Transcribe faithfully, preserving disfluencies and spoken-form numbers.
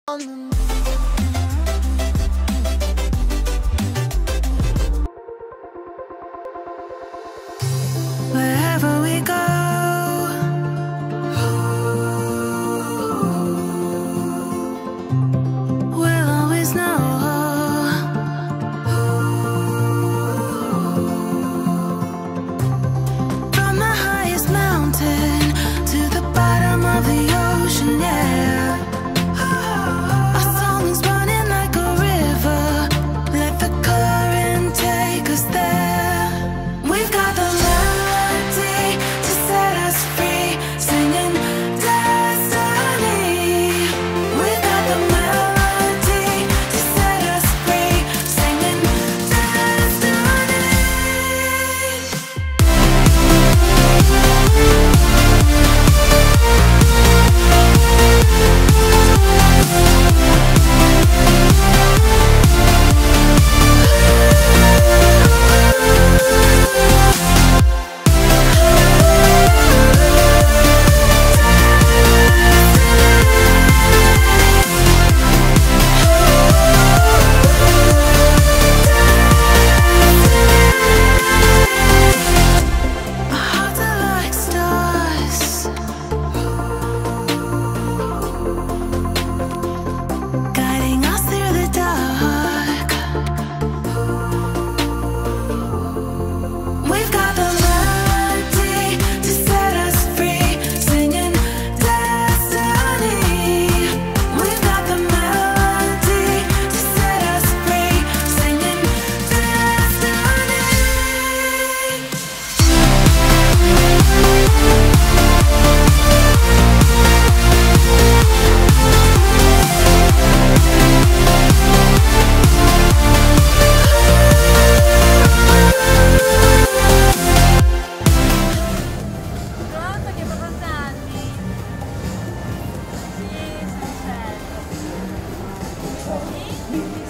Wherever we go, we'll always know. From the highest mountain to the bottom of the ocean, yeah. Our song is running like a river. Let the current take us there. We've got the melody to set us free, singing destiny. We've got the melody to set us free, singing destiny. Our hearts are like stars, guiding us through the dark. We've got the melody to set us free, singing destiny. We've got the melody to set us free, singing destiny. Pronto che proprio Nanni? Sì, sul set. Sì?